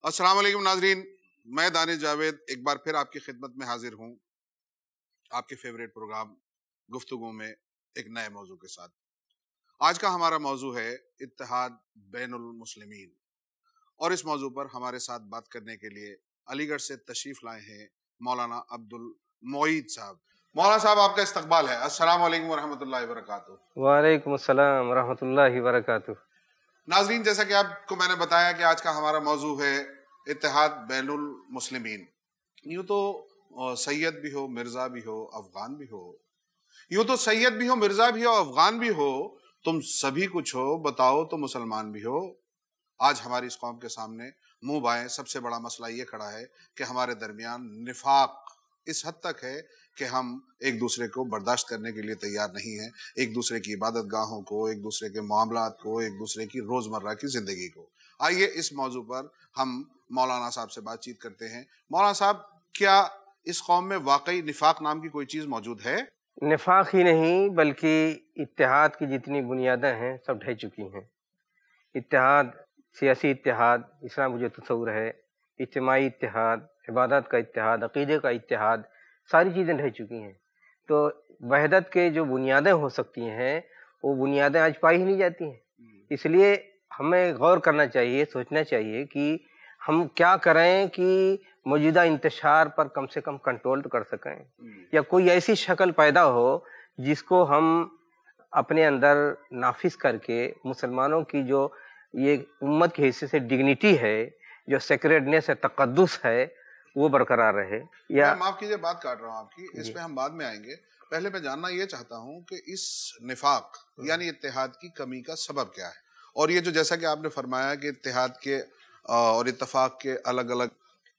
السلام علیکم ناظرین، میں دانش جاوید ایک بار پھر آپ کی خدمت میں حاضر ہوں آپ کے فیوریٹ پروگرام گفتگو میں ایک نئے موضوع کے ساتھ۔ آج کا ہمارا موضوع ہے اتحاد بین المسلمین، اور اس موضوع پر ہمارے ساتھ بات کرنے کے لیے علی گڑھ سے تشریف لائے ہیں مولانا عبد المعید صاحب۔ مولانا صاحب آپ کا استقبال ہے۔ السلام علیکم ورحمۃ اللہ وبرکاتہ۔ وعلیکم السلام ورحمۃ اللہ وبرکاتہ۔ ناظرین، جیسا کہ آپ کو میں نے بتایا کہ آج کا ہمارا موضوع ہے اتحاد بین المسلمین۔ یوں تو سید بھی ہو، مرزا بھی ہو، افغان بھی ہو، یوں تو سید بھی ہو، مرزا بھی ہو، افغان بھی ہو، تم سبھی کچھ ہو، بتاؤ تو مسلمان بھی ہو۔ آج ہماری اس قوم کے سامنے منہ بائیں سب سے بڑا مسئلہ یہ کھڑا ہے کہ ہمارے درمیان نفاق اس حد تک ہے کہ ہم ایک دوسرے کو برداشت کرنے کے لیے تیار نہیں ہیں، ایک دوسرے کی عبادت گاہوں کو، ایک دوسرے کے معاملات کو، ایک دوسرے کی روزمرہ کی زندگی کو۔ آئیے اس موضوع پر ہم مولانا صاحب سے بات چیت کرتے ہیں۔ مولانا صاحب، کیا اس قوم میں واقعی نفاق نام کی کوئی چیز موجود ہے؟ نفاق ہی نہیں بلکہ اتحاد کی جتنی بنیادیں ہیں سب ڈھہ چکی ہیں۔ اتحاد، سیاسی اتحاد، اسلام کا جو تصور ہے، اجتماعی اتحاد، عبادت کا اتحاد، عقیدے کا اتحاد، ساری چیزیں ڈھہ چکی ہیں۔ تو وحدت کے جو بنیادیں ہو سکتی ہیں وہ بنیادیں آج پائی ہی نہیں جاتی ہیں۔ اس لیے ہمیں غور کرنا چاہیے، سوچنا چاہیے کہ ہم کیا کریں کہ موجودہ انتشار پر کم سے کم کنٹرول تو کر سکیں، یا کوئی ایسی شکل پیدا ہو جس کو ہم اپنے اندر نافذ کر کے مسلمانوں کی جو یہ امت کی حیثیت سے ڈگنیٹی ہے، جو سیکریڈنیس ہے، تقدس ہے، وہ برقرار رہے۔ یا معاف کیجیے، بات کاٹ رہا ہوں آپ کی، اس پہ ہم بعد میں آئیں گے۔ پہلے میں جاننا یہ چاہتا ہوں کہ اس نفاق یعنی اتحاد کی کمی کا سبب کیا ہے؟ اور یہ جو جیسا کہ آپ نے فرمایا کہ اتحاد کے اور اتفاق کے الگ الگ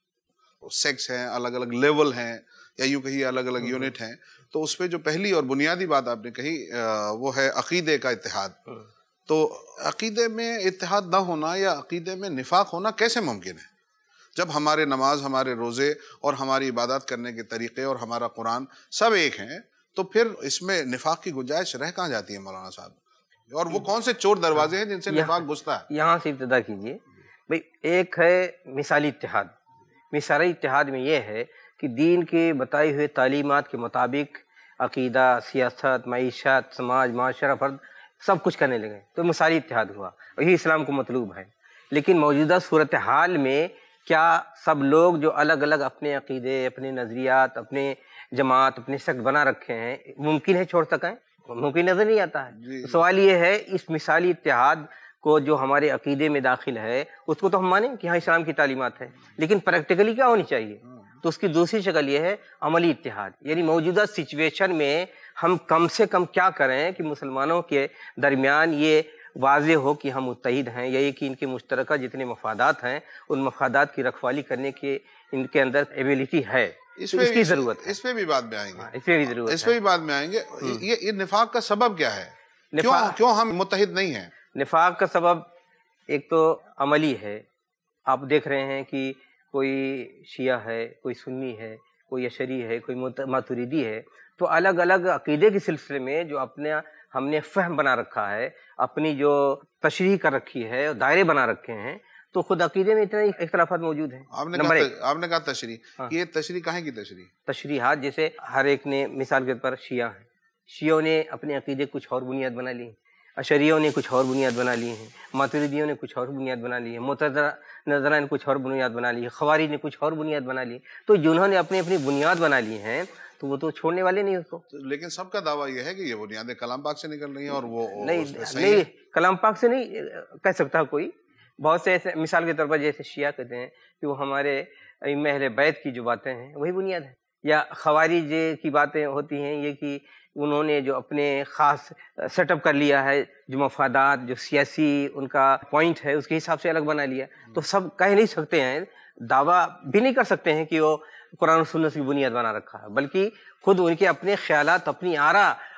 سیکس ہیں، الگ الگ لیول ہیں، یا یوں کہیے الگ الگ یونٹ ہیں، تو اس پہ جو پہلی اور بنیادی بات آپ نے کہی وہ ہے عقیدے کا اتحاد۔ تو عقیدے میں اتحاد نہ ہونا یا عقیدے میں نفاق ہونا کیسے ممکن ہے، جب ہمارے نماز، ہمارے روزے اور ہماری عبادت کرنے کے طریقے اور ہمارا قرآن سب ایک ہیں؟ تو پھر اس میں نفاق کی گنجائش رہ کہاں جاتی ہے مولانا صاحب؟ اور وہ کون سے چور دروازے ہیں جن سے نفاق گھستا ہے؟ یہاں سے ابتدا کیجیے بھئی۔ ایک ہے مثالی اتحاد۔ مثالی اتحاد میں یہ ہے کہ دین کے بتائی ہوئے تعلیمات کے مطابق عقیدہ، سیاست، معیشت، سماج، معاشرہ، فرد سب کچھ کرنے لگے، تو مثالی اتحاد ہوا، وہی اسلام کو مطلوب ہے۔ لیکن موجودہ صورتحال میں کیا سب لوگ جو الگ الگ اپنے عقیدے، اپنے نظریات، اپنے جماعت، اپنے سیکٹ بنا رکھے ہیں، ممکن ہے چھوڑ سکیں؟ ممکن نظر نہیں آتا ہے۔ سوال یہ ہے اس مثالی اتحاد کو جو ہمارے عقیدے میں داخل ہے اس کو تو ہم مانیں کہ ہاں اسلام کی تعلیمات ہے، لیکن پریکٹیکلی کیا ہونی چاہیے؟ تو اس کی دوسری شکل یہ ہے عملی اتحاد، یعنی موجودہ سچویشن میں ہم کم سے کم کیا کریں کہ مسلمانوں کے درمیان یہ واضح ہو کہ ہم متحد ہیں، یا یہ کہ ان کے مشترکہ جتنے مفادات ہیں ان مفادات کی رکھوالی کرنے کے ان کے اندر ایبیلٹی ہے، اس کی ضرورت ہے۔ اس پہ بھی بعد میں آئیں گے، اس پہ بھی ضرورت ہے، اس پہ بھی بعد میں آئیں گے۔ یہ نفاق کا سبب کیا ہے؟ کیوں ہم متحد نہیں ہیں؟ نفاق کا سبب ایک تو عملی ہے۔ آپ دیکھ رہے ہیں کہ کوئی شیعہ ہے، کوئی سنی ہے، کوئی اشعری ہے، کوئی ماتریدی ہے، تو الگ الگ عقیدے کے سلسلے میں جو اپنے ہم نے فہم بنا رکھا ہے، اپنی جو تشریح کر رکھی ہے، دائرے بنا رکھے ہیں، تو خود عقیدے میں اتنے اختلافات موجود ہیں۔ آپ نے کہا تشریح، یہ تشریح کہیں کی تشریح؟ تشریحات جیسے ہر ایک نے، مثال کے طور پر شیعہ ہیں، شیعوں نے اپنے عقیدے کچھ اور بنیاد بنا لی، اشعریوں نے کچھ اور بنیاد بنا لی ہیں، ماتریدیوں نے کچھ اور بنیاد بنا لی ہے، معتزلہ نظرہ نے کچھ اور بنیاد بنا لی ہے، خوارج نے کچھ اور بنیاد بنا لی۔ تو جنہوں نے اپنی اپنی بنیاد بنا لی ہیں تو وہ تو چھوڑنے والے نہیں اس کو۔ لیکن سب کا دعویٰ یہ ہے کہ یہ بنیادیں کلام پاک سے نکل رہی ہیں، اور وہ نہیں، کلام پاک سے نہیں کہہ سکتا کوئی۔ بہت سے ایسے، مثال کے طور پر جیسے شیعہ کہتے ہیں کہ وہ ہمارے ائمہ اہل بیت کی جو باتیں ہیں وہی بنیاد ہے، یا خوارج کی باتیں ہوتی ہیں یہ کہ انہوں نے جو اپنے خاص سیٹ اپ کر لیا ہے، جو مفادات، جو سیاسی ان کا پوائنٹ ہے اس کے حساب سے الگ بنا لیا۔ تو سب کہہ نہیں سکتے ہیں، دعویٰ بھی نہیں کر سکتے ہیں کہ وہ قرآن و سنت کی بنیاد بنا رکھا ہے، بلکہ خود ان کے اپنے خیالات، اپنی آراء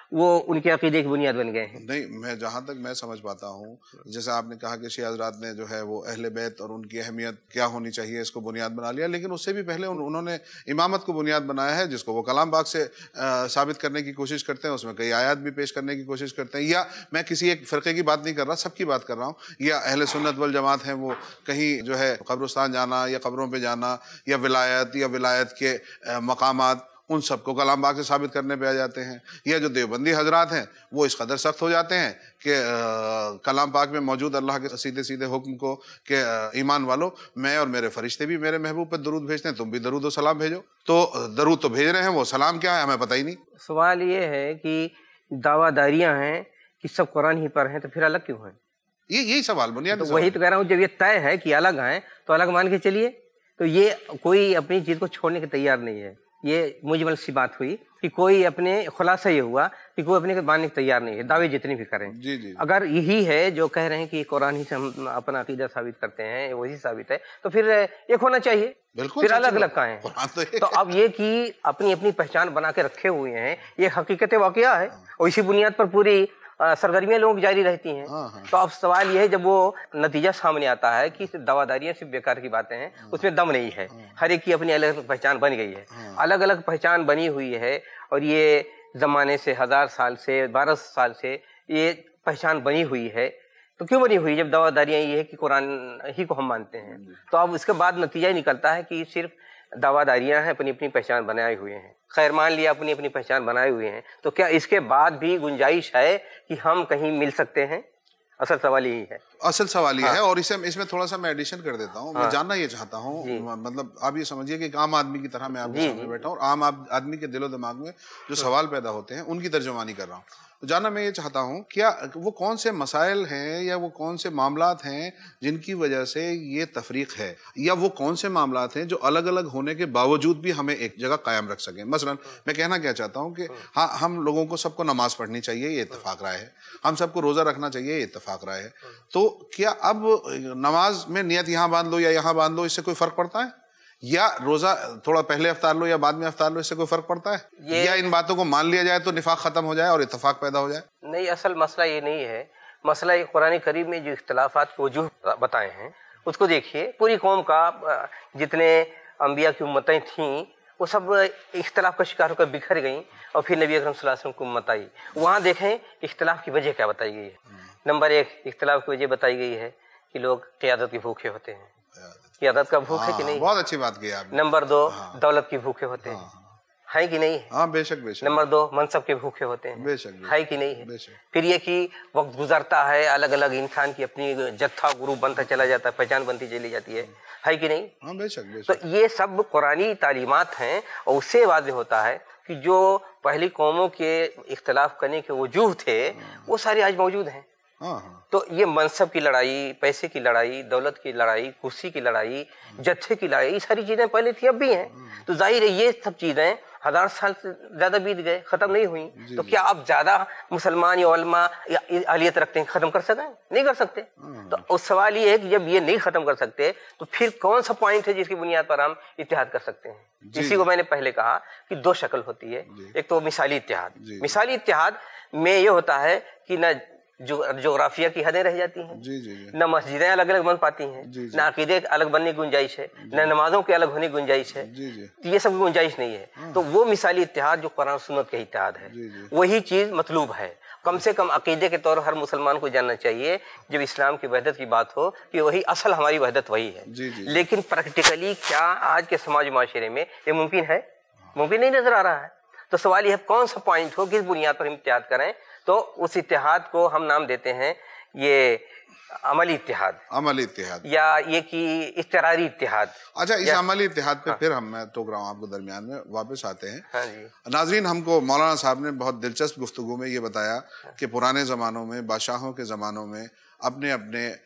وہ ان کے عقیدے کی بنیاد بن گئے ہیں. نہیں، میں جہاں تک میں سمجھ پاتا ہوں، جیسے آپ نے کہا کہ شیعہ حضرات نے جو ہے وہ اہل بیت اور ان کی اہمیت کیا ہونی چاہیے اس کو بنیاد بنا لیا، لیکن اس سے بھی پہلے انہوں نے امامت کو بنیاد بنایا ہے، جس کو وہ کلام پاک سے ثابت کرنے کی کوشش کرتے ہیں، اس میں کئی آیات بھی پیش کرنے کی کوشش کرتے ہیں. یا میں کسی ایک فرقے کی بات نہیں کر رہا، سب کی بات کر رہا ہوں. یا اہل سنت والجماعت ہیں، وہ کہیں جو ہے قبرستان جانا یا قبروں پہ جانا یا ولایت کے مقامات، ان سب کو کلام پاک سے ثابت کرنے پہ آ جاتے ہیں. یا جو دیوبندی حضرات ہیں وہ اس قدر سخت ہو جاتے ہیں کہ کلام پاک میں موجود اللہ کے سیدھے سیدھے حکم کو کہ ایمان والو، میں اور میرے فرشتے بھی میرے محبوب پہ درود بھیجتے ہیں، تم بھی درود و سلام بھیجو. تو درود تو بھیج رہے ہیں، وہ سلام کیا ہے ہمیں پتہ ہی نہیں. سوال یہ ہے کہ دعویٰ داریاں ہیں کہ سب قرآن ہی پر ہیں، تو پھر الگ کیوں ہیں؟ یہی سوال بنیادی وہی تو کہہ رہا ہوں، جب یہ طے ہے کہ الگ ہیں تو الگ مان کے چلیے. تو یہ کوئی اپنی چیز کو چھوڑنے کے تیار نہیں ہے. یہ مجمل سی بات ہوئی کہ کوئی اپنے خلاصہ یہ ہوا کہ کوئی اپنے ماننے کے تیار نہیں ہے، دعوے جتنے بھی کریں. جی. اگر یہی ہے جو کہہ رہے ہیں کہ قرآن ہی سے ہم اپنا عقیدہ ثابت کرتے ہیں، وہی ثابت ہے، تو پھر ایک ہونا چاہیے. بالکل، پھر الگ الگ کا ہیں. تو اب یہ کہ اپنی پہچان بنا کے رکھے ہوئے ہیں، یہ حقیقت واقعہ ہے، اور اسی بنیاد پر پوری سرگرمیاں لوگوں کی جاری رہتی ہیں. تو اب سوال یہ ہے جب وہ نتیجہ سامنے آتا ہے کہ دعویٰ صرف بیکار کی باتیں ہیں، اس میں دم نہیں ہے. ہر ایک کی اپنی الگ الگ پہچان بن گئی ہے، الگ الگ پہچان بنی ہوئی ہے، اور یہ زمانے سے 1000 سال سے 1200 سال سے یہ پہچان بنی ہوئی ہے. تو کیوں بنی ہوئی؟ جب دعویٰ یہ ہے کہ قرآن ہی کو ہم مانتے ہیں. تو اب اس کے بعد نتیجہ یہ نکلتا ہے کہ صرف دعویٰ داریاں ہیں، اپنی پہچان بنائے ہوئے ہیں. خیر مان لیا اپنی پہچان بنائے ہوئے ہیں، تو کیا اس کے بعد بھی گنجائش ہے کہ ہم کہیں مل سکتے ہیں؟ اصل سوال یہی ہے. اصل سوال یہ ہے، اور اس میں تھوڑا سا میں ایڈیشن کر دیتا ہوں. میں جاننا یہ چاہتا ہوں، مطلب آپ یہ سمجھیے کہ ایک عام آدمی کی طرح میں آپ کے سامنے بیٹھا ہوں، اور عام آدمی کے دل و دماغ میں جو سوال پیدا ہوتے ہیں ان کی ترجمانی کر رہا ہوں. تو جاننا میں یہ چاہتا ہوں، کیا وہ کون سے مسائل ہیں یا وہ کون سے معاملات ہیں جن کی وجہ سے یہ تفریق ہے، یا وہ کون سے معاملات ہیں جو الگ الگ ہونے کے باوجود بھی ہمیں ایک جگہ قائم رکھ سکیں. مثلا میں کہنا کیا چاہتا ہوں کہ ہاں، ہم لوگوں کو سب کو نماز پڑھنی چاہیے، یہ اتفاق رائے ہے. ہم سب کو روزہ رکھنا چاہیے، یہ اتفاق رائے ہے. تو کیا اب نماز میں نیت یہاں باندھ لو یا یہاں باندھ لو، اس سے کوئی فرق پڑتا ہے؟ یا روزہ تھوڑا پہلے افطار لو یا بعد میں افطار لو، اس سے کوئی فرق پڑتا ہے؟ یا ان باتوں کو مان لیا جائے تو نفاق ختم ہو جائے اور اتفاق پیدا ہو جائے؟ نہیں، اصل مسئلہ یہ نہیں ہے. مسئلہ یہ قرآن کریم میں جو اختلافات کو وجوہ بتائے ہیں اس کو دیکھیے. پوری قوم کا جتنے انبیاء کی امتیں تھیں وہ سب اختلاف کا شکار ہو کر بکھر گئیں، اور پھر نبی اکرم صلی اللہ علیہ وسلم کو امت آئی. وہاں دیکھیں اختلاف کی وجہ کیا بتائی گئی ہے. نمبر 1 اختلاف کی وجہ بتائی گئی ہے کہ لوگ قیادت کے بھوکے ہوتے ہیں. قیادت کا بھوک ہے کہ نہیں؟ بہت اچھی بات کی آپ نے. نمبر 2 دولت کے بھوکے ہوتے ہیں، ہے کہ نہیں؟ ہاں، بے شک. نمبر 2 منصب کے بھوکے ہوتے ہیں، بے شک. ہے کہ نہیں ہے؟ پھر یہ کہ وقت گزرتا ہے، الگ الگ انسان کی اپنی جتھا گروپ بنتا چلا جاتا ہے، پہچان بنتی چلی جاتی ہے کہ نہیں؟ ہاں، بے شک. تو یہ سب قرآنی تعلیمات ہیں، اور اس سے واضح ہوتا ہے کہ جو پہلی قوموں کے اختلاف کرنے کے وجوہ تھے وہ سارے آج موجود ہیں. تو یہ منصب کی لڑائی، پیسے کی لڑائی، دولت کی لڑائی، کرسی کی لڑائی، جتھے کی لڑائی، یہ ساری چیزیں پہلے تھی، اب بھی ہیں. تو ظاہر ہے یہ سب چیزیں 1000 سال سے زیادہ بیت گئے، ختم نہیں ہوئیں. تو کیا اب زیادہ مسلمان یا علماء اہلیت رکھتے ہیں ختم کر سکیں؟ نہیں کر سکتے. تو اس سوال یہ ہے کہ جب یہ نہیں ختم کر سکتے تو پھر کون سا پوائنٹ ہے جس کی بنیاد پر ہم اتحاد کر سکتے ہیں؟ اسی کو میں نے پہلے کہا کہ 2 شکل ہوتی ہے. ایک تو مثالی اتحاد. مثالی اتحاد میں یہ ہوتا ہے کہ نہ جغرافیہ کی حدیں رہ جاتی ہیں، نہ مسجدیں الگ الگ بن پاتی ہیں، نہ عقیدے الگ بننے کی گنجائش ہے، نہ نمازوں کے الگ ہونے کی گنجائش ہے. یہ سب گنجائش نہیں ہے. تو وہ مثالی اتحاد جو قرآن سنت کا اتحاد ہے، وہی چیز مطلوب ہے. کم سے کم عقیدے کے طور ہر مسلمان کو جاننا چاہیے جب اسلام کی وحدت کی بات ہو کہ وہی اصل ہماری وحدت وہی ہے. لیکن پریکٹیکلی کیا آج کے سماج معاشرے میں یہ ممکن ہے؟ ممکن نہیں نظر آ رہا ہے. تو سوال یہ ہے کون سا پوائنٹ ہو، کس بنیاد پر ہم اتحاد کریں. تو اس اتحاد کو ہم نام دیتے ہیں یہ عملی اتحاد. عملی اتحاد یا یہ کہ اضطراری اتحاد. اچھا، اس عملی اتحاد پہ پھر میں ٹوک رہا ہوں آپ کو درمیان میں، واپس آتے ہیں. ناظرین، ہم کو مولانا صاحب نے بہت دلچسپ گفتگو میں یہ بتایا کہ پرانے زمانوں میں، بادشاہوں کے زمانوں میں اپنے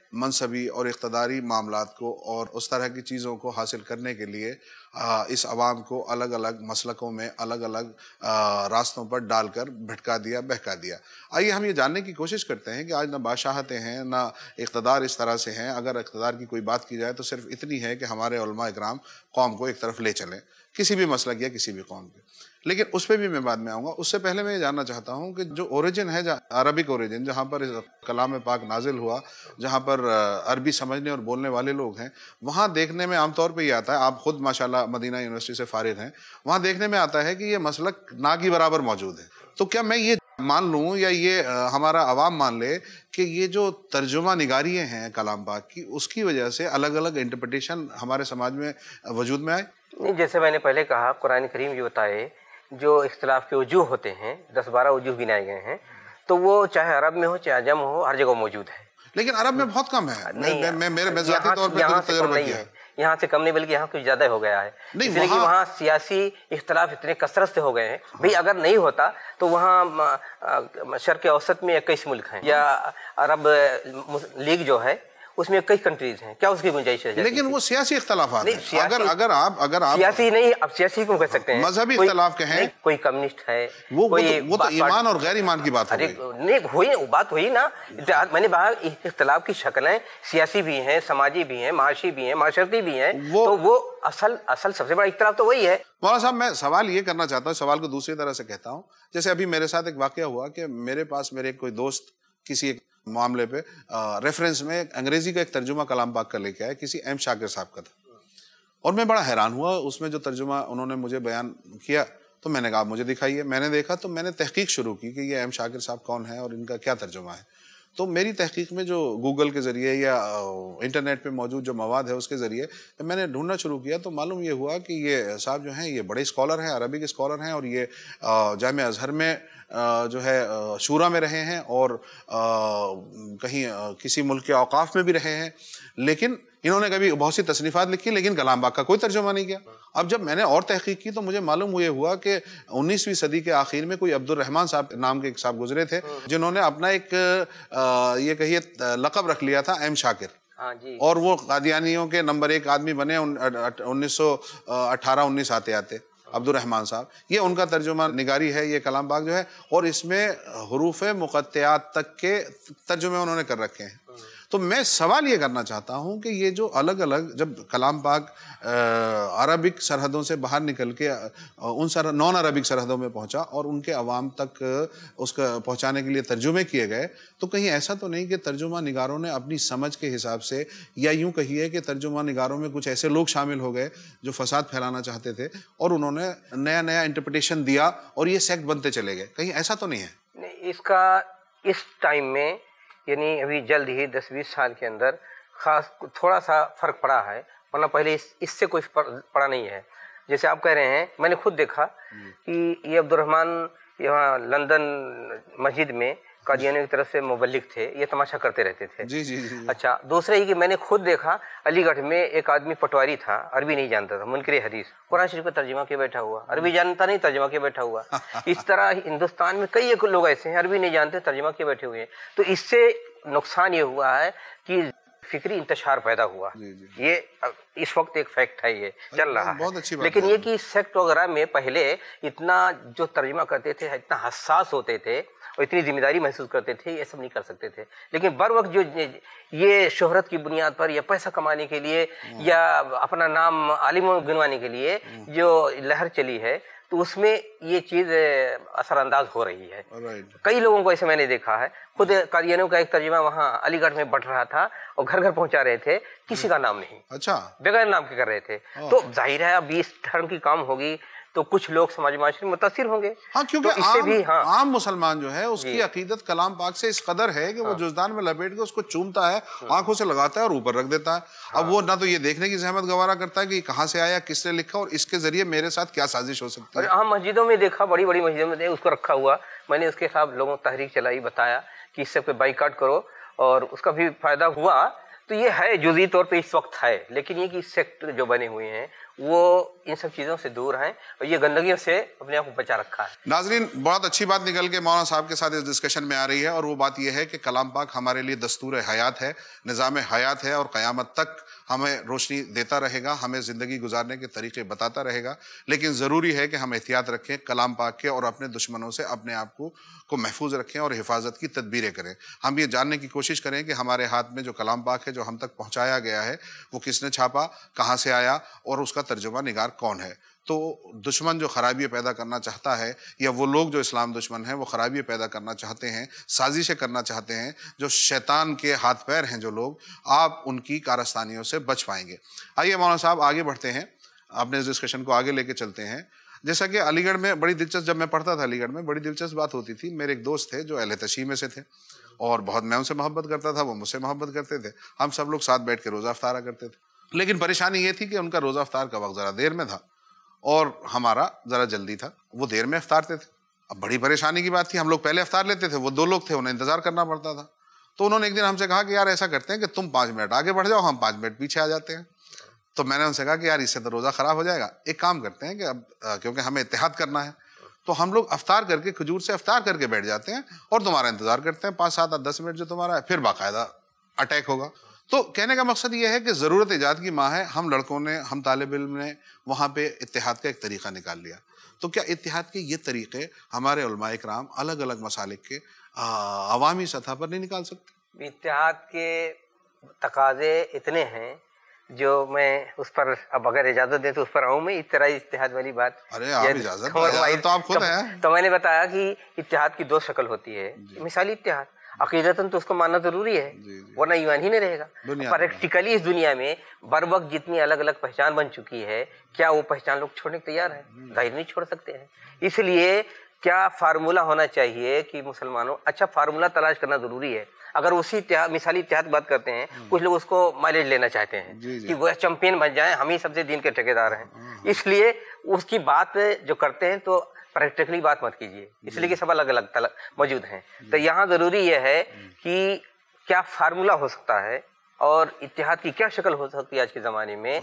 منصبی اور اقتداری معاملات کو اور اس طرح کی چیزوں کو حاصل کرنے کے لیے اس عوام کو الگ الگ مسلکوں میں الگ الگ راستوں پر ڈال کر بھٹکا دیا، بہکا دیا۔ آئیے ہم یہ جاننے کی کوشش کرتے ہیں کہ آج نہ بادشاہتیں ہیں نہ اقتدار اس طرح سے ہیں، اگر اقتدار کی کوئی بات کی جائے تو صرف اتنی ہے کہ ہمارے علماء اکرام قوم کو ایک طرف لے چلیں، کسی بھی مسلک یا کسی بھی قوم کے۔ لیکن اس پہ بھی میں بعد میں آؤں گا۔ اس سے پہلے میں یہ جاننا چاہتا ہوں کہ جو اوریجن ہے، عربک اوریجن، جہاں پر کلام پاک نازل ہوا، جہاں پر عربی سمجھنے اور بولنے والے لوگ ہیں، وہاں دیکھنے میں عام طور پہ یہ آتا ہے، آپ خود ماشاءاللہ مدینہ یونیورسٹی سے فارغ ہیں، وہاں دیکھنے میں آتا ہے کہ یہ مسلک نا کی برابر موجود ہے۔ تو کیا میں یہ مان لوں یا یہ ہمارا عوام مان لے کہ یہ جو ترجمہ نگاریاں ہیں کلام پاک کی، اس کی وجہ سے الگ الگ انٹرپریٹیشن ہمارے سماج میں وجود میں آئے؟ نہیں، جیسے میں نے پہلے کہا، قرآن کریم یہ بتائے جو اختلاف کے وجوہ ہوتے ہیں، 10-12 وجوہ گنائے گئے ہیں، تو وہ چاہے عرب میں ہو چاہے عجم ہو، ہر جگہ موجود ہے۔ لیکن عرب میں بہت کم ہے، میرے ذاتی طور پہ یہاں سے تجربہ کم نہیں کیا ہے، یہاں سے کم نہیں بلکہ یہاں کچھ زیادہ ہو گیا ہے، نہیں، اس لیے کہ وہاں سیاسی اختلاف اتنے کثرت سے ہو گئے ہیں۔ بھئی اگر نہیں ہوتا تو وہاں شرق اوسط میں 21 ملک ہیں، یا عرب لیگ جو ہے اس میں 21 کنٹریز ہیں، کیا اس کی گنجائش ہے؟ لیکن وہ سیاسی اختلافات ہیں۔ اگر آپ سیاسی نہیں، اب سیاسی کیوں کہہ سکتے ہیں؟ مذہبی اختلاف کہیں، کوئی کمیونسٹ ہے، وہ تو ایمان اور غیر ایمان کی بات ہو گئی۔ نہیں ہوئی، بات ہوئی نا، میں نے کہا اختلاف کی شکلیں سیاسی بھی ہیں، سماجی بھی ہیں، معاشی بھی ہیں، معاشرتی بھی ہیں، تو وہ اصل سب سے بڑا اختلاف تو وہی ہے۔ مولانا صاحب، میں سوال یہ کرنا چاہتا ہوں، سوال کو دوسری طرح سے کہتا ہوں۔ جیسے ابھی میرے ساتھ ایک واقعہ ہوا کہ میرے پاس میرے کوئی دوست کسی ایک معاملے پہ ریفرنس میں انگریزی کا ایک ترجمہ کلام پاک کا لے کے آیا، کسی ایم شاکر صاحب کا تھا، اور میں بڑا حیران ہوا اس میں جو ترجمہ انہوں نے مجھے بیان کیا۔ تو میں نے کہا مجھے دکھائیے۔ میں نے دیکھا تو میں نے تحقیق شروع کی کہ یہ ایم شاکر صاحب کون ہیں اور ان کا کیا ترجمہ ہے۔ تو میری تحقیق میں جو گوگل کے ذریعے یا انٹرنیٹ پہ موجود جو مواد ہے اس کے ذریعے میں نے ڈھونڈنا شروع کیا، تو معلوم یہ ہوا کہ یہ صاحب جو ہیں یہ بڑے اسکالر ہیں، عربی کے اسکالر ہیں، اور یہ جامعہ ازہر میں جو ہے شورا میں رہے ہیں، اور کہیں کسی ملک کے اوقاف میں بھی رہے ہیں، لیکن انہوں نے کبھی بہت سی تصنیفات لکھی لیکن کلام پاک کا کوئی ترجمہ نہیں کیا۔ اب جب میں نے اور تحقیق کی تو مجھے معلوم یہ ہوا کہ 19ویں صدی کے آخر میں کوئی عبد الرحمن صاحب نام کے ایک صاحب گزرے تھے، جنہوں نے اپنا ایک یہ کہیے لقب رکھ لیا تھا ایم شاکر، اور وہ قادیانیوں کے نمبر 1 آدمی بنے 1918-19 آتے عبد الرحمن صاحب۔ یہ ان کا ترجمہ نگاری ہے یہ کلام پاک جو ہے، اور اس میں حروف مقطعات تک کے ترجمے انہوں نے کر رکھے ہیں۔ تو میں سوال یہ کرنا چاہتا ہوں کہ یہ جو الگ الگ جب کلام پاک عربک سرحدوں سے باہر نکل کے ان نان عربک سرحدوں میں پہنچا اور ان کے عوام تک اس کا پہنچانے کے لیے ترجمے کیے گئے، تو کہیں ایسا تو نہیں کہ ترجمہ نگاروں نے اپنی سمجھ کے حساب سے، یا یوں کہیے کہ ترجمہ نگاروں میں کچھ ایسے لوگ شامل ہو گئے جو فساد پھیلانا چاہتے تھے، اور انہوں نے نیا نیا انٹرپریٹیشن دیا اور یہ سیکٹ بنتے چلے گئے؟ کہیں ایسا تو نہیں ہے؟ نہیں، اس کا اس ٹائم میں یعنی ابھی جلد ہی 10-20 سال کے اندر خاص تھوڑا سا فرق پڑا ہے، ورنہ پہلے اس سے کوئی پڑا نہیں ہے۔ جیسے آپ کہہ رہے ہیں، میں نے خود دیکھا کہ یہ عبد الرحمن یہاں لندن مسجد میں قادیانیوں کی طرف سے مبلغ تھے، یہ تماشا کرتے رہتے تھے۔ جی جی جی۔ اچھا، دوسرا یہ کہ میں نے خود دیکھا علی گڑھ میں ایک آدمی پٹواری تھا، عربی نہیں جانتا تھا، منکر حدیث، قرآن شریف کا ترجمہ کے بیٹھا ہوا، عربی جانتا نہیں ترجمہ کے بیٹھا ہوا۔ اس طرح ہندوستان میں کئی ایک لوگ ایسے ہیں عربی نہیں جانتے ترجمہ کے بیٹھے ہوئے ہیں۔ تو اس سے نقصان یہ ہوا ہے کہ فکری انتشار پیدا ہوا، یہ اس وقت ایک فیکٹ ہے، یہ چل رہا ہے۔ لیکن یہ کہ سیکٹ وغیرہ میں پہلے اتنا جو ترجمہ کرتے تھے، اتنا حساس ہوتے تھے اور اتنی ذمہ داری محسوس کرتے تھے، یہ سب نہیں کر سکتے تھے۔ لیکن بر وقت جو یہ شہرت کی بنیاد پر یا پیسہ کمانے کے لیے یا اپنا نام عالم گنوانے کے لیے جو لہر چلی ہے، تو اس میں یہ چیز اثر انداز ہو رہی ہے۔ کئی لوگوں کو ایسے میں نے دیکھا ہے، خود قادیانیوں کا ایک ترجمہ وہاں علی گڑھ میں بڑھ رہا تھا اور گھر گھر پہنچا رہے تھے، کسی کا نام نہیں، اچھا، بغیر نام کے کر رہے تھے۔ تو ظاہر ہے اب اس طرح کی کام ہوگی تو کچھ لوگ سماجی معاشرے میں متاثر ہوں گے۔ ہاں، کیونکہ عام مسلمان جو ہے اس کی عقیدت کلام پاک سے اس قدر ہے کہ وہ جزدان میں لپیٹ کے اس کو چومتا ہے، آنکھوں سے لگاتا ہے اور اوپر رکھ دیتا ہے۔ اب وہ نہ تو یہ دیکھنے کی زحمت گوارا کرتا ہے کہ یہ کہاں سے آیا، کس نے لکھا، اور اس کے ذریعے میرے ساتھ کیا سازش ہو سکتی ہے۔ اور عام مسجدوں میں دیکھا، بڑی بڑی مسجدوں میں اس کو رکھا ہوا، میں نے اس کے خلاف لوگوں تحریک چلائی، بتایا کہ اس سے کوئی بائیکاٹ کرو، اور اس کا بھی فائدہ ہوا۔ تو یہ ہے جزئی طور پہ اس وقت ہے، لیکن یہ کہ سیکٹ جو بنے ہوئے ہیں وہ ان سب چیزوں سے دور ہیں اور یہ گندگیوں سے اپنے آپ کو بچا رکھا ہے۔ ناظرین، بہت اچھی بات نکل کے مولانا صاحب کے ساتھ اس ڈسکشن میں آ رہی ہے، اور وہ بات یہ ہے کہ کلام پاک ہمارے لیے دستور حیات ہے، نظام حیات ہے، اور قیامت تک ہمیں روشنی دیتا رہے گا، ہمیں زندگی گزارنے کے طریقے بتاتا رہے گا، لیکن ضروری ہے کہ ہم احتیاط رکھیں کلام پاک کے، اور اپنے دشمنوں سے اپنے آپ کو محفوظ رکھیں اور حفاظت کی تدبیریں کریں۔ ہم یہ جاننے کی کوشش کریں کہ ہمارے ہاتھ میں جو کلام پاک ہے، جو ہم تک پہنچایا گیا ہے، وہ کس نے چھاپا، کہاں سے آیا، اور اس کا ترجمہ نگار کون ہے۔ تو دشمن جو خرابیاں پیدا کرنا چاہتا ہے، یا وہ لوگ جو اسلام دشمن ہیں وہ خرابیاں پیدا کرنا چاہتے ہیں، سازشیں کرنا چاہتے ہیں، جو شیطان کے ہاتھ پیر ہیں جو لوگ، آپ ان کی کارستانیوں سے بچ پائیں گے۔ آئیے مولانا صاحب آگے بڑھتے ہیں، اپنے اس ڈسکشن کو آگے لے کے چلتے ہیں۔ جیسا کہ علی گڑھ میں بڑی دلچسپ، جب میں پڑھتا تھا علی گڑھ میں بڑی دلچسپ بات ہوتی تھی۔ میرے ایک دوست تھے جو اہل تشیع میں سے تھے، اور بہت میں ان سے محبت کرتا تھا، وہ مجھ سے محبت کرتے تھے، ہم سب لوگ ساتھ بیٹھ کے روزہ افطارا کرتے تھے۔ لیکن پریشانی یہ تھی کہ ان کا روزہ افطار کا وقت ذرا دیر میں تھا اور ہمارا ذرا جلدی تھا، وہ دیر میں افطارتے تھے۔ اب بڑی پریشانی کی بات تھی، ہم لوگ پہلے افطار لیتے تھے، وہ 2 لوگ تھے، انہیں انتظار کرنا پڑتا تھا۔ تو انہوں نے ایک دن ہم سے کہا کہ یار ایسا کرتے ہیں کہ تم 5 منٹ آگے بڑھ جاؤ، ہم 5 منٹ پیچھے آ جاتے ہیں۔ تو میں نے ان سے کہا کہ یار اس سے تو روزہ خراب ہو جائے گا، ایک کام کرتے ہیں کہ اب کیونکہ ہمیں اتحاد کرنا ہے، تو ہم لوگ افطار کر کے کھجور سے افطار کر کے بیٹھ جاتے ہیں اور تمہارا انتظار کرتے ہیں 5 7 10 منٹ جو تمہارا ہے، پھر باقاعدہ اٹیک ہوگا۔ تو کہنے کا مقصد یہ ہے کہ ضرورت ایجاد کی ماں ہے، ہم لڑکوں نے، ہم طالب علم نے وہاں پہ اتحاد کا ایک طریقہ نکال لیا۔ تو کیا اتحاد کے یہ طریقے ہمارے علماء کرام الگ الگ مسالک کے عوامی سطح پر نہیں نکال سکتے؟ اتحاد کے تقاضے اتنے ہیں جو میں اس پر اب اگر اجازت دیں تو اس پر آؤں میں، اس طرح اتحاد والی بات۔ ارے آپ اجازت تو آپ خود ہیں۔ تو میں نے بتایا کہ اتحاد کی 2 شکل ہوتی ہے۔ مثالی اتحاد عقیدتاً تو اس کو ماننا ضروری ہے، ورنہ ایمان ہی نہیں رہے گا۔ پریکٹیکلی اس دنیا میں بر وقت جتنی الگ الگ پہچان بن چکی ہے، کیا وہ پہچان لوگ چھوڑنے کو تیار ہیں؟ ظاہر نہیں چھوڑ سکتے ہیں۔ اس لیے کیا فارمولہ ہونا چاہیے کہ مسلمانوں، اچھا فارمولہ تلاش کرنا ضروری ہے۔ اگر اسی اتحاد، مثالی اتحاد کی بات کرتے ہیں، کچھ لوگ اس کو مائلیج لینا چاہتے ہیں کہ وہ چمپئن بن جائیں، ہم ہی سب سے دین کے ٹھیکیدار ہیں، اس لیے اس کی بات جو کرتے ہیں تو پریکٹیکلی بات مت کیجیے، اس لیے کہ سب الگ الگ موجود ہیں۔ تو یہاں ضروری یہ ہے کہ کیا فارمولہ ہو سکتا ہے اور اتحاد کی کیا شکل ہو سکتی ہے آج کے زمانے میں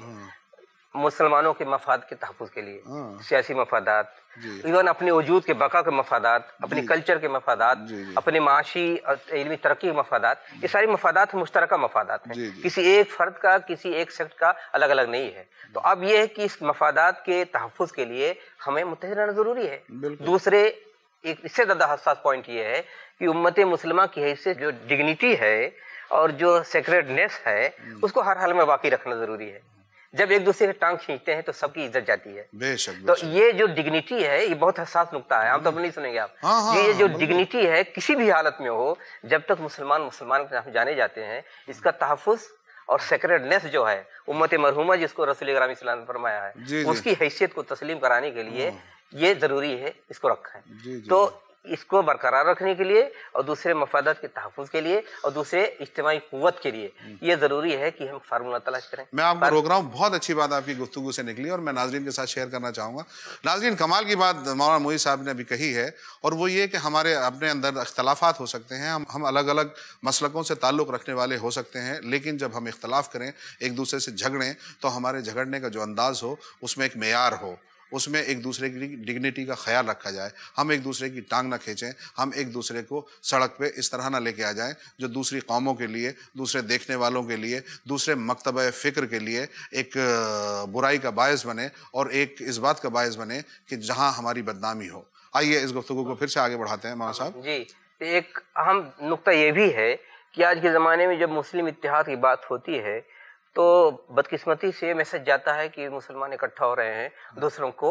مسلمانوں کے مفاد کے تحفظ کے لیے، سیاسی مفادات، ایون اپنے وجود کے بقا کے مفادات، اپنے کلچر کے مفادات، اپنے معاشی اور علمی ترقی کے مفادات، یہ ساری مفادات مشترکہ مفادات ہیں، کسی ایک فرد کا، کسی ایک سیکٹ کا الگ الگ نہیں ہے۔ تو اب یہ ہے کہ اس مفادات کے تحفظ کے لیے ہمیں متحد رہنا ضروری ہے۔ دوسرے ایک اس سے زیادہ حساس پوائنٹ یہ ہے کہ امت مسلمہ کی حیثیت جو ڈگنیٹی ہے اور جو سیکریڈنیس ہے اس کو ہر حال میں باقی رکھنا ضروری ہے۔ جب ایک دوسرے کی ٹانگ کھینچتے ہیں تو سب کی عزت جاتی ہے۔ بے شک، تو یہ جو ڈگنیٹی ہے یہ بہت حساس نقطہ ہے، عام طور پر نہیں سنیں گے آپ۔ یہ جو ڈگنیٹی ہے کسی بھی حالت میں ہو، جب تک مسلمان کے نام جانے جاتے ہیں، اس کا تحفظ اور سیکریڈنیس جو ہے، امت مرحومہ جس کو رسول اکرم صلی اللہ علیہ وسلم نے فرمایا ہے، اس کی حیثیت کو تسلیم کرانے کے لیے یہ ضروری ہے، اس کو رکھیں۔ تو اس کو برقرار رکھنے کے لیے اور دوسرے مفادات کے تحفظ کے لیے اور دوسرے اجتماعی قوت کے لیے یہ ضروری ہے کہ ہم فارمولہ تلاش کریں۔ میں آپ کو روک رہا ہوں، بہت اچھی بات آپ کی گفتگو سے نکلی اور میں ناظرین کے ساتھ شیئر کرنا چاہوں گا۔ ناظرین، کمال کی بات مولانا معین صاحب نے ابھی کہی ہے، اور وہ یہ کہ ہمارے اپنے اندر اختلافات ہو سکتے ہیں، ہم الگ الگ مسلکوں سے تعلق رکھنے والے ہو سکتے ہیں، لیکن جب ہم اختلاف کریں، ایک دوسرے سے جھگڑیں، تو ہمارے جھگڑنے کا جو انداز ہو اس میں ایک معیار ہو، اس میں ایک دوسرے کی ڈگنیٹی کا خیال رکھا جائے، ہم ایک دوسرے کی ٹانگ نہ کھینچیں، ہم ایک دوسرے کو سڑک پہ اس طرح نہ لے کے آ جائیں جو دوسری قوموں کے لیے، دوسرے دیکھنے والوں کے لیے، دوسرے مکتبہ فکر کے لیے ایک برائی کا باعث بنے اور ایک اس بات کا باعث بنے کہ جہاں ہماری بدنامی ہو۔ آئیے اس گفتگو کو پھر سے آگے بڑھاتے ہیں مولانا صاحب۔ جی، ایک اہم نقطہ یہ بھی ہے کہ آج کے زمانے میں جب مسلم اتحاد کی بات ہوتی ہے تو بدقسمتی سے میسج جاتا ہے کہ مسلمان اکٹھا ہو رہے ہیں دوسروں کو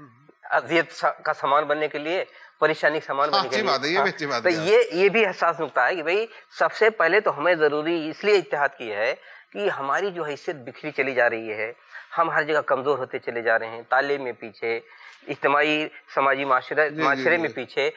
اذیت کا سامان بننے کے لیے، پریشانی کا سامان بننے کے لیے۔ تو یہ بھی حساس نقطہ ہے کہ بھئی سب سے پہلے تو ہمیں ضروری اس لیے اتحاد کی ہے کہ ہماری جو حیثیت بکھری چلی جا رہی ہے، ہم ہر جگہ کمزور ہوتے چلے جا رہے ہیں، تعلیم میں پیچھے، اجتماعی سماجی معاشرے میں پیچھے،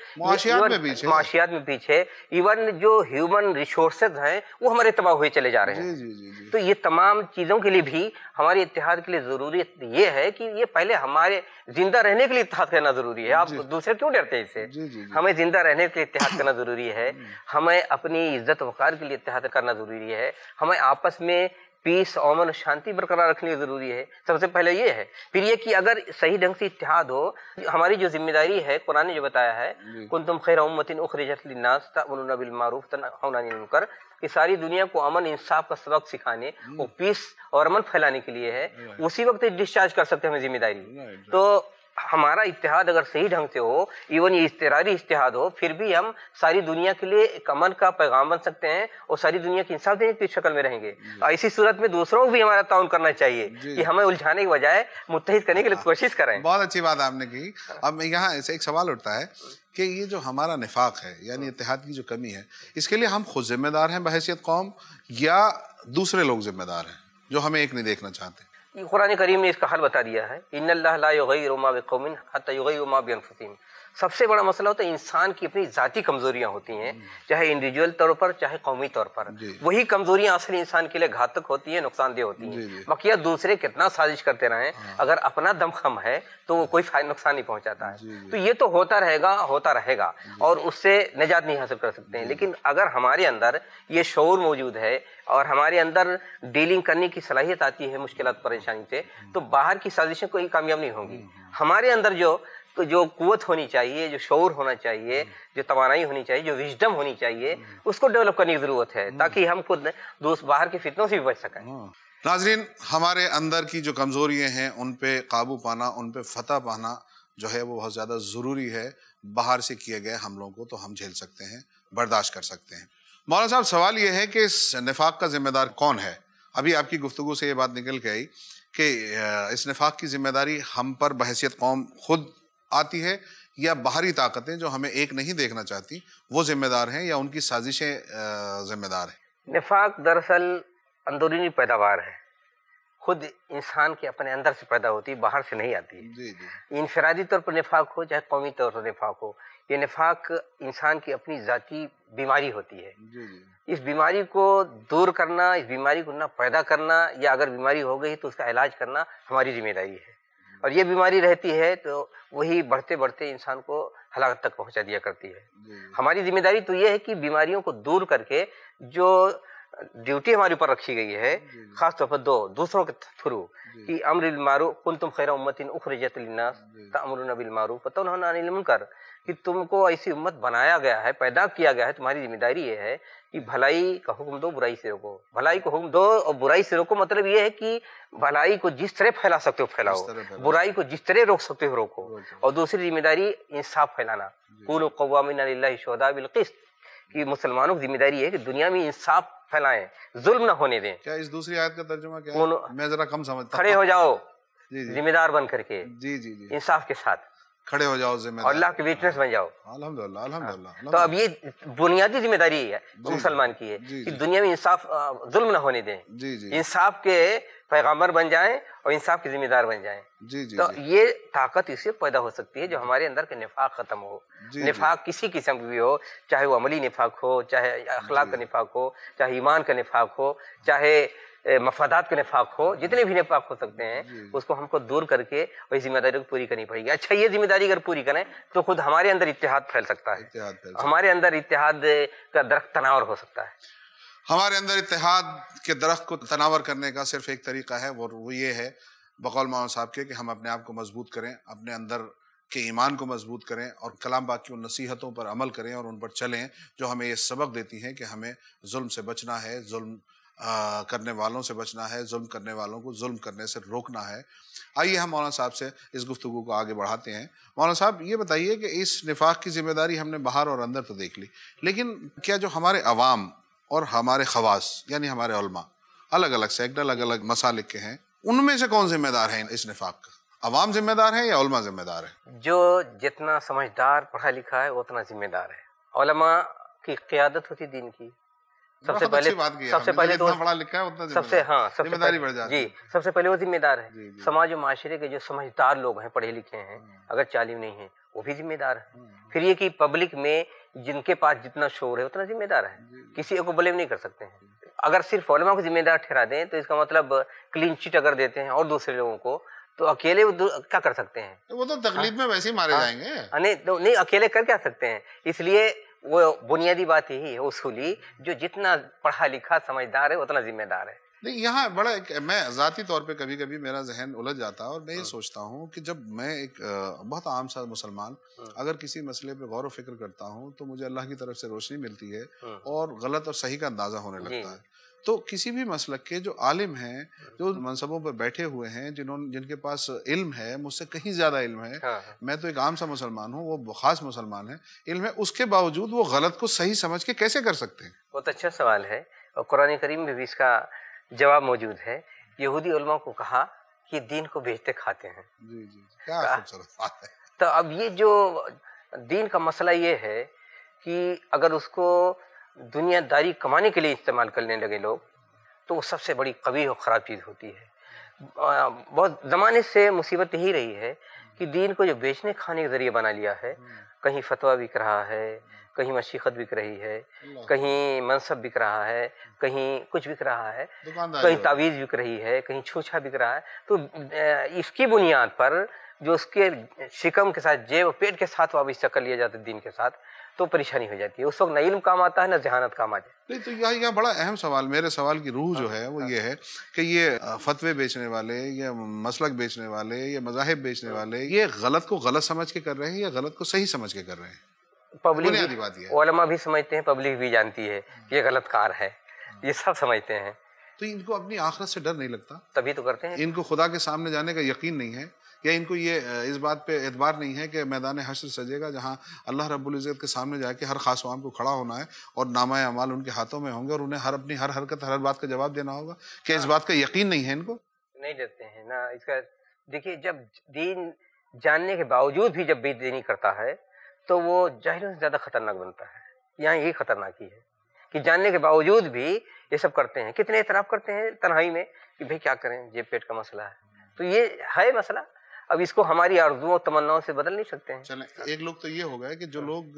معاشیات میں پیچھے، ایون جو ہیومن ریسورسز ہیں وہ ہمارے تباہ ہوئے چلے جا رہے ہیں۔ تو یہ تمام چیزوں کے لیے بھی ہمارے اتحاد کے لیے ضروریت یہ ہے کہ یہ پہلے ہمارے زندہ رہنے کے لیے اتحاد کرنا ضروری ہے۔ آپ دوسرے کیوں ڈرتے ہیں اس سے؟ ہمیں زندہ رہنے کے لیے اتحاد کرنا ضروری ہے، ہمیں اپنی عزت وقار کے لیے اتحاد کرنا ضروری ہے، ہمیں آپس میں پیس، امن و شانتی برقرار رکھنی ضروری ہے۔ سب سے پہلے یہ ہے، پھر یہ کہ اگر صحیح ڈھنگ سے اتحاد ہو، ہماری جو ذمہ داری ہے، قرآن نے جو بتایا ہے کنتم خیر امۃ اخرجت للناس تأمرون بالمعروف تنہون عن المنکر، کہ ساری دنیا کو امن انصاف کا سبق سکھانے اور پیس اور امن پھیلانے کے لیے ہے، اسی وقت ڈسچارج کر سکتے ہیں ہمیں ذمہ داری۔ تو ہمارا اتحاد اگر صحیح ڈھنگ سے ہو، ایون یہ اضطراری اتحاد ہو، پھر بھی ہم ساری دنیا کے لیے ایک امن کا پیغام بن سکتے ہیں اور ساری دنیا کی انصاف دینے کی شکل میں رہیں گے۔ ایسی صورت میں دوسروں کو بھی ہمارا تعاون کرنا چاہیے کہ ہمیں الجھانے کے بجائے متحد کرنے کے لیے کوشش کریں۔ بہت اچھی بات آپ نے کی۔ اب یہاں سے ایک سوال اٹھتا ہے کہ یہ جو ہمارا نفاق ہے، یعنی اتحاد کی جو کمی ہے، اس کے لیے ہم خود ذمہ دار ہیں بحیثیت قوم، یا دوسرے لوگ ذمہ دار ہیں جو ہمیں ایک نہیں دیکھنا چاہتے؟ قرآن کریم نے اس کا حل بتا دیا ہے، ان اللہ لا یغیر ما بقوم حتی یغیروا ما بانفسہم۔ سب سے بڑا مسئلہ ہوتا ہے انسان کی اپنی ذاتی کمزوریاں ہوتی ہیں، چاہے انڈیویجول طور پر چاہے قومی طور پر، وہی کمزوریاں اصل انسان کے لیے گھاتک ہوتی ہیں، نقصان دہ ہوتی ہیں۔ بقیہ دوسرے کتنا سازش کرتے رہیں، اگر اپنا دم خم ہے تو وہ کوئی نقصان نہیں پہنچاتا ہے۔ تو یہ تو ہوتا رہے گا اور اس سے نجات نہیں حاصل کر سکتے ہیں۔ لیکن اگر ہمارے اندر یہ شعور موجود ہے اور ہمارے اندر ڈیلنگ کرنے کی صلاحیت آتی ہے مشکلات پریشانی سے، تو باہر کی سازشیں کوئی کامیاب نہیں ہوں گی۔ ہمارے اندر جو قوت ہونی چاہیے، جو شعور ہونا چاہیے، جو توانائی ہونی چاہیے، جو وژڈم ہونی چاہیے، اس کو ڈیولپ کرنے کی ضرورت ہے تاکہ ہم خود باہر کے فتنوں سے بھی بچ سکیں۔ ناظرین، ہمارے اندر کی جو کمزوریاں ہیں ان پہ قابو پانا، ان پہ فتح پانا جو ہے وہ بہت زیادہ ضروری ہے۔ باہر سے کیے گئے حملوں کو تو ہم جھیل سکتے ہیں، برداشت کر سکتے ہیں۔ مولانا صاحب، سوال یہ ہے کہ اس نفاق کا ذمہ دار کون ہے؟ ابھی آپ کی گفتگو سے یہ بات نکل کے آئی کہ اس نفاق کی ذمہ داری ہم پر بحیثیت قوم خود آتی ہے، یا باہری طاقتیں جو ہمیں ایک نہیں دیکھنا چاہتی وہ ذمہ دار ہیں، یا ان کی سازشیں ذمہ دار ہیں؟ نفاق دراصل اندرونی پیداوار ہے، خود انسان کے اپنے اندر سے پیدا ہوتی ہے، باہر سے نہیں آتی ہے۔ انفرادی طور پر نفاق ہو چاہے قومی طور پر نفاق ہو، یہ نفاق انسان کی اپنی ذاتی بیماری ہوتی ہے۔ اس بیماری کو دور کرنا، اس بیماری کو نہ پیدا کرنا، یا اگر بیماری ہو گئی تو اس کا علاج کرنا ہماری ذمہ داری ہے۔ اور یہ بیماری رہتی ہے تو وہی بڑھتے بڑھتے انسان کو ہلاکت تک پہنچا دیا کرتی ہے۔ ہماری ذمہ داری تو یہ ہے کہ بیماریوں کو دور کر کے جو ڈیوٹی ہمارے اوپر رکھی گئی ہے، خاص طور پر دوسروں کے تھرو، کہ امر بالمعروف کنتم خیر امۃ اخرجت للناس تأمرون بالمعروف وتنہون عن المنکر، کہ تم کو ایسی امت بنایا گیا ہے، پیدا کیا گیا ہے، تمہاری ذمہ داری یہ ہے کہ بھلائی کا حکم دو، برائی سے روکو۔ بھلائی کو حکم دو اور برائی سے روکو، مطلب یہ ہے کہ بھلائی کو جس طرح پھیلا سکتے ہو پھیلاؤ، برائی کو جس طرح روک سکتے ہو روکو۔ اور دوسری ذمہ داری انصاف پھیلانا، کونوا قوامین للہ شہداء بالقسط، کہ مسلمانوں کی ذمہ داری ہے کہ دنیا میں انصاف پھیلائیں، ظلم نہ ہونے دیں۔ کیا اس دوسری آیت کا ترجمہ کیا ہے؟ میں ذرا کم سمجھتا ہوں۔ کھڑے ہو جاؤ ذمہ دار بن کر کے، انصاف کے ساتھ کھڑے ہو جاؤ ذمہ دار، اور اللہ کے وٹنس بن جاؤ۔ الحمدللہ الحمدللہ۔ تو اب یہ بنیادی ذمہ داری ہے مسلمان کی ہے کہ دنیا میں انصاف، ظلم نہ ہونے دیں، انصاف کے پیغامبر بن جائیں اور انصاف کے ذمہ دار بن جائیں۔ تو یہ طاقت اس سے پیدا ہو سکتی ہے جو ہمارے اندر کے نفاق ختم ہو۔ نفاق کسی قسم کی بھی ہو، چاہے وہ عملی نفاق ہو، چاہے اخلاق کا نفاق ہو، چاہے ایمان کا نفاق ہو، چاہے مفادات کے نفاق ہو، جتنے بھی نفاق ہو سکتے ہیں، اس کو ہم کو دور کر کے وہی ذمہ داری کو پوری کرنی پڑے گی۔ اچھا، یہ ذمہ داری اگر پوری کریں تو خود ہمارے اندر اتحاد پھیل سکتا ہے، ہمارے اندر اتحاد کا درخت تناور ہو سکتا ہے۔ ہمارے اندر اتحاد کے درخت کو تناور کرنے کا صرف ایک طریقہ ہے، وہ یہ ہے بقول مولانا صاحب کے، کہ ہم اپنے آپ کو مضبوط کریں، اپنے اندر کے ایمان کو مضبوط کریں، اور کلام پاک کی ان نصیحتوں پر عمل کریں اور ان پر چلیں جو ہمیں یہ سبق دیتی ہیں کہ ہمیں ظلم سے بچنا ہے، ظلم کرنے والوں سے بچنا ہے، ظلم کرنے والوں کو ظلم کرنے سے روکنا ہے۔ آئیے ہم مولانا صاحب سے اس گفتگو کو آگے بڑھاتے ہیں۔ مولانا صاحب، یہ بتائیے کہ اس نفاق کی ذمہ داری ہم نے باہر اور اندر تو دیکھ لی، لیکن کیا جو ہمارے عوام اور ہمارے خواص یعنی ہمارے علماء الگ الگ سیکٹر، الگ الگ مسالک کے ہیں، ان میں سے کون ذمہ دار ہیں اس نفاق کا؟ عوام ذمہ دار ہیں یا علماء ذمہ دار ہیں؟ جو جتنا سمجھدار پڑھا لکھا ہے اتنا ذمہ دار ہے۔ علماء کی قیادت ہوتی دین کی، سب سے پہلے تو پڑھا لکھا ہے اتنا ذمہ داری بڑھ جاتی ہے. جی سب سے پہلے وہ ذمہ دار ہے. سماج و معاشرے کے جو سمجھدار لوگ ہیں، پڑھے لکھے ہیں، اگر تعلیم نہیں ہے وہ بھی ذمہ دار ہے. پھر یہ کہ پبلک میں جن کے پاس جتنا شور ہے اتنا ذمہ دار ہے، کسی کو بلیم نہیں کر سکتے ہیں. اگر صرف علماء کو ذمہ دار ٹھہرا دیں تو اس کا مطلب کلین چٹ اگر دیتے ہیں اور دوسرے لوگوں کو، تو اکیلے وہ کیا کر سکتے ہیں؟ وہ تو تقلید میں ویسے ہی مارے جائیں گے. نہیں اکیلے کر کیا سکتے ہیں. اس لیے وہ بنیادی بات یہی ہے اصولی، جو جتنا پڑھا لکھا سمجھدار ہے اتنا ذمہ دار ہے. نہیں یہاں بڑا میں ذاتی طور پہ کبھی کبھی میرا ذہن الجھ جاتا ہے اور میں یہ سوچتا ہوں کہ جب میں ایک بہت عام سا مسلمان اگر کسی مسئلے پہ غور و فکر کرتا ہوں تو مجھے اللہ کی طرف سے روشنی ملتی ہے اور غلط اور صحیح کا اندازہ ہونے لگتا ہے. تو کسی بھی مسلک کے جو عالم ہیں، جو منصبوں پہ بیٹھے ہوئے ہیں، جن کے پاس علم ہے، مجھ سے کہیں زیادہ علم ہے، میں تو ایک عام سا مسلمان ہوں، وہ خاص مسلمان ہے، علم ہے، اس کے باوجود وہ غلط کو صحیح سمجھ کے کیسے کر سکتے ہیں؟ بہت اچھا سوال ہے، اور قرآن کریم میں بھی اس کا جواب موجود ہے. یہودی علماء کو کہا کہ دین کو بیچتے کھاتے ہیں. جی کیا خوبصورت بات ہے. تو اب یہ جو دین کا مسئلہ یہ ہے کہ اگر اس کو دنیا داری کمانے کے لیے استعمال کرنے لگے لوگ تو وہ سب سے بڑی قبیح اور خراب چیز ہوتی ہے. بہت زمانے سے مصیبت یہی رہی ہے کہ دین کو جو بیچنے کھانے کا ذریعہ بنا لیا ہے، کہیں فتویٰ بک رہا ہے، کہیں مشیخت بک رہی ہے، کہیں منصب بک رہا ہے، کہیں کچھ بک رہا ہے، کہیں تعویذ بک رہی ہے، کہیں چھوچھا بک رہا ہے. تو اس کی بنیاد پر جو اس کے شکم کے ساتھ جیب و پیٹ کے ساتھ وابستہ کر لیا جاتا ہے دین کے ساتھ، تو پریشانی ہو جاتی ہے. اس وقت نہ علم کام آتا ہے نہ ذہانت کام آتا ہے. نہیں تو یہاں بڑا اہم سوال، میرے سوال کی روح جو ہے وہ یہ ہے کہ یہ فتوے بیچنے والے یا مسلک بیچنے والے یا مذاہب بیچنے والے یہ غلط کو غلط سمجھ کے کر رہے ہیں یا غلط کو صحیح سمجھ کے کر رہے ہیں؟ پبلک علماء بھی سمجھتے ہیں، پبلک بھی جانتی ہے یہ غلط کار ہے، یہ سب سمجھتے ہیں. تو ان کو اپنی آخرت سے ڈر نہیں لگتا؟ تبھی تو کرتے ہیں. ان کو خدا کے سامنے جانے کا یقین نہیں ہے، یا ان کو یہ اس بات پہ اعتبار نہیں ہے کہ میدان حشر سجے گا جہاں اللہ رب العزت کے سامنے جا کے ہر خاص عوام کو کھڑا ہونا ہے اور نامہ اعمال ان کے ہاتھوں میں ہوں گے اور انہیں اپنی ہر حرکت ہر بات کا جواب دینا ہوگا؟ کہ اس بات کا یقین نہیں ہے ان کو؟ نہیں ڈرتے ہیں نا اس کا. دیکھیے جب دین جاننے کے باوجود بھی جب بے دینی کرتا ہے تو وہ جاہلوں سے زیادہ خطرناک بنتا ہے. یہاں یہی خطرناکی ہے کہ جاننے کے باوجود بھی یہ سب کرتے ہیں. کتنے اعتراف کرتے ہیں تنہائی میں کہ بھئی کیا کریں، جیب پیٹ کا مسئلہ ہے. تو یہ ہے مسئلہ، اب اس کو ہماری آرزوؤں اور تمناؤں سے بدل نہیں سکتے ہیں. چلیں ایک لوگ تو یہ ہو گئے کہ جو لوگ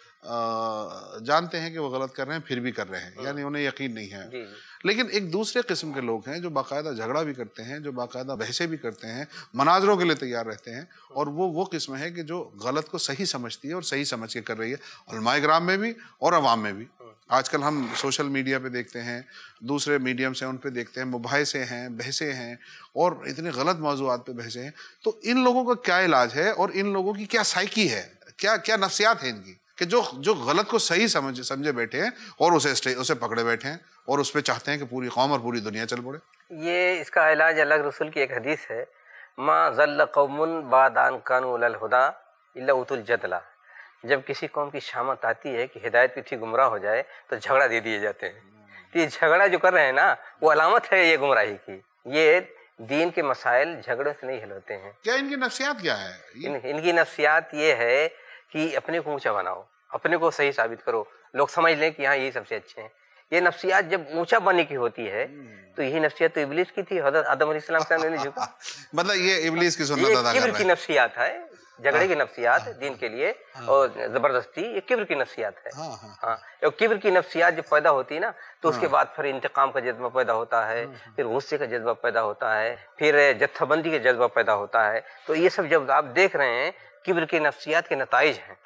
جانتے ہیں کہ وہ غلط کر رہے ہیں پھر بھی کر رہے ہیں، یعنی انہیں یقین نہیں ہے. لیکن ایک دوسرے قسم کے لوگ ہیں جو باقاعدہ جھگڑا بھی کرتے ہیں، جو باقاعدہ بحثیں بھی کرتے ہیں، مناظروں کے لیے تیار رہتے ہیں، اور وہ قسم ہے کہ جو غلط کو صحیح سمجھتی ہے اور صحیح سمجھ کے کر رہی ہے، علماء کرام میں بھی اور عوام میں بھی. آج کل ہم سوشل میڈیا پہ دیکھتے ہیں، دوسرے میڈیم سے ان پہ دیکھتے ہیں، مباحثے ہیں، بحثیں ہیں، اور اتنے غلط موضوعات پہ بحثیں ہیں. تو ان لوگوں کا کیا علاج ہے اور ان لوگوں کی کیا سائیکی ہے، کیا نفسیات ہیں ان کی کہ جو غلط کو صحیح سمجھے بیٹھے ہیں اور اسے پکڑے بیٹھے ہیں اور اس پہ چاہتے ہیں کہ پوری قوم اور پوری دنیا چل پڑے؟ یہ اس کا علاج اللہ کے رسول کی ایک حدیث ہے، ما ضل قوم بعد ان کانوا علی الہدی الا اوتوا الجدل. جب کسی قوم کی شامت آتی ہے کہ ہدایت پہ تھی گمراہ ہو جائے تو جھگڑا دے دیے جاتے ہیں. تو یہ جھگڑا جو کر رہے ہیں نا وہ علامت ہے یہ گمراہی کی. یہ دین کے مسائل جھگڑوں سے نہیں حل ہوتے ہیں. کیا ان کی نفسیات کیا ہے؟ ان کی نفسیات یہ ہے کہ اپنے کو اونچا بناؤ، اپنے کو صحیح ثابت کرو، لوگ سمجھ لیں کہ ہاں یہی سب سے اچھے ہیں. یہ نفسیات جب اونچا بننے کی ہوتی ہے تو یہی نفسیات تو ابلیس کی تھی، حضرت آدم علیہ السلام سے نہیں جھکا. مطلب یہ ابلیس کی سنت ادا کر رہا ہے. کبر کی نفسیات ہے، جھگڑے کی نفسیات دین کے لیے اور زبردستی، یہ کبر کی نفسیات ہے. ہاں کبر کی نفسیات جب پیدا ہوتی ہے نا تو اس کے بعد پھر انتقام کا جذبہ پیدا ہوتا ہے، پھر غصے کا جذبہ پیدا ہوتا ہے، پھر جتھہ بندی کا جذبہ پیدا ہوتا ہے. تو یہ سب جب آپ دیکھ رہے ہیں کبر کی نفسیات کے نتائج ہیں.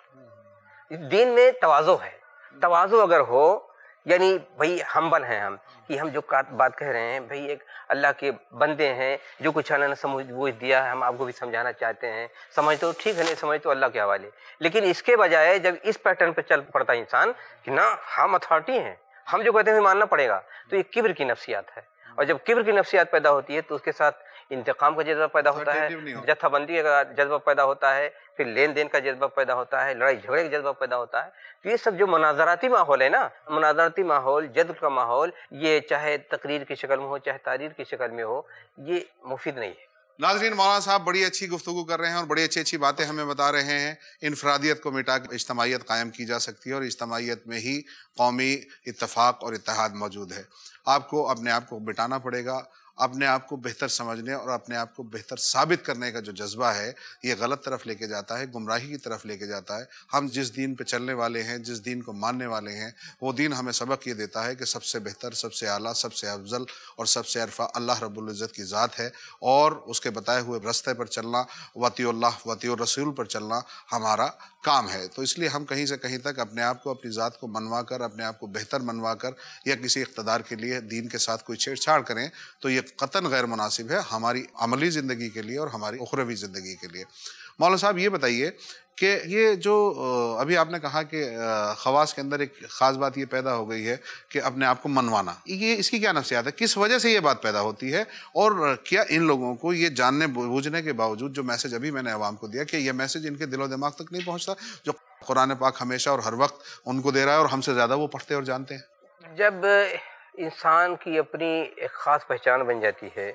دین میں تواضع ہے. تواضع اگر ہو یعنی بھئی ہمبل ہیں ہم، کہ ہم جو بات کہہ رہے ہیں بھئی ایک اللہ کے بندے ہیں، جو کچھ اللہ نے سمجھ دیا ہے ہم آپ کو بھی سمجھانا چاہتے ہیں، سمجھ تو ٹھیک ہے، نہیں سمجھ تو اللہ کے حوالے. لیکن اس کے بجائے جب اس پیٹرن پہ چل پڑتا ہے انسان کہ نا ہم اتھارٹی ہیں، ہم جو کہتے ہیں ماننا پڑے گا، تو یہ کبر کی نفسیات ہے. اور جب کبر کی نفسیات پیدا ہوتی ہے تو اس کے ساتھ انتقام کا جذبہ پیدا ہوتا ہے، جتھہ بندی کا جذبہ پیدا ہوتا ہے، پھر لین دین کا جذبہ پیدا ہوتا ہے، لڑائی جھگڑے کا جذبہ پیدا ہوتا ہے. تو یہ سب جو مناظراتی ماحول ہے نا، مناظراتی ماحول، جذب کا ماحول، یہ چاہے تقریر کی شکل میں ہو چاہے تحریر کی شکل میں ہو، یہ مفید نہیں ہے. नाज़रीन, मौलाना साहब बड़ी अच्छी गुफ्तगू कर रहे हैं और बड़ी अच्छी बातें हमें बता रहे हैं। इनफरादियत को मिटा कर इज्तमाइयत कायम की जा सकती है और इज्तमाइयत में ही कौमी इत्तफाक और इत्तेहाद मौजूद है। आपको अपने आप को मिटाना पड़ेगा। अपने आप को बेहतर समझने और अपने आप को बेहतर साबित करने का जो जज्बा है, ये गलत तरफ लेके जाता है, गुमराही की तरफ लेके जाता है। हम जिस दीन पे चलने वाले हैं, जिस दीन को मानने वाले हैं, वो दीन हमें सबक ये देता है कि सबसे बेहतर, सबसे आला, सबसे अफजल और सबसे अरफा अल्लाह रब्बुल इज़्ज़त की ज़ात है और उसके बताए हुए रास्ते पर चलना, वतीउल्लाह वतीउर रसूल पर चलना हमारा काम है। तो इसलिए हम कहीं से कहीं तक अपने आप को, अपनी ज़ात को मनवा कर, अपने आप को बेहतर मनवा कर या किसी इक़्तिदार के लिए दीन के साथ कोई छेड़छाड़ करें तो ये क़तन गैर मुनासिब है हमारी अमली ज़िंदगी के लिए और हमारी उखरवी ज़िंदगी के लिए। मौलाना साहब ये बताइए कि ये जो अभी आपने कहा कि ख़वास के अंदर एक ख़ास बात ये पैदा हो गई है कि अपने आप को मनवाना, ये इसकी क्या नफ्सियात है, किस वजह से ये बात पैदा होती है और क्या इन लोगों को ये जानने बूझने के बावजूद जो मैसेज अभी मैंने अवाम को दिया, कि ये मैसेज इनके दिलो दिमाग तक नहीं पहुँचता जो कुरान पाक हमेशा और हर वक्त उनको दे रहा है और हमसे ज़्यादा वो पढ़ते और जानते हैं? जब इंसान की अपनी एक ख़ास पहचान बन जाती है,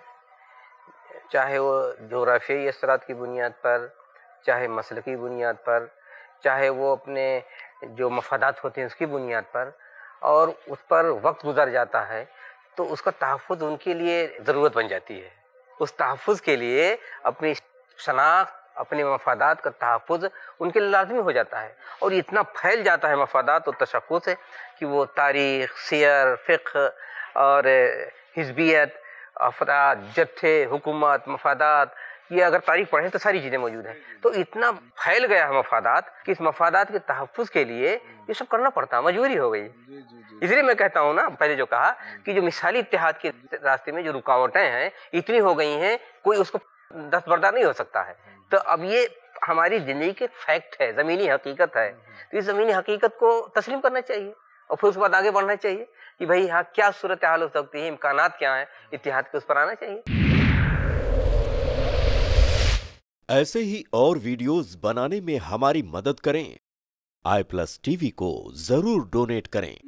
चाहे वो जोग्राफियाई असरात की बुनियाद पर, चाहे मसल की बुनियाद पर, चाहे वो अपने जो मफादात होते हैं उसकी बुनियाद पर, और उस पर वक्त गुजर जाता है, तो उसका तहफ़्फ़ुज़ उनके लिए ज़रूरत बन जाती है। उस तहफ़्फ़ुज़ के लिए अपनी शनाख्त, अपने मफादात का तहफ़्फ़ुज़ उनके लिए लाज़मी हो जाता है और इतना फैल जाता है मफादात और तशख़्ख़ुस कि वो तारीख़, सियर, फ़िक़्ह और हिज़बियत, अफ़राद, जत्थे, हुकूमत, मफादात, ये अगर तारीख़ पढ़ें तो सारी चीज़ें मौजूद हैं। तो इतना फैल गया है मफादात कि इस मफादात के तहफ़्फ़ुज़ के लिए ये सब करना पड़ता है, मजबूरी हो गई। इसलिए मैं कहता हूँ ना, पहले जो कहा कि जो मिसाली इत्तेहाद के रास्ते में जो रुकावटें हैं इतनी हो गई हैं, कोई उसको दस्तबरदार नहीं हो सकता है। तो अब ये हमारी ज़िंदगी के फैक्ट है, ज़मीनी हकीकत है। तो इस ज़मीनी हकीकत को तस्लीम करना चाहिए और फिर उसके बाद आगे बढ़ना चाहिए कि भाई हाँ क्या सूरत हाल हो सकती है, इम्कानात क्या हैं, इत्तेहाद के उस पर आना चाहिए। ऐसे ही और वीडियोस बनाने में हमारी मदद करें। i+ TV को जरूर डोनेट करें।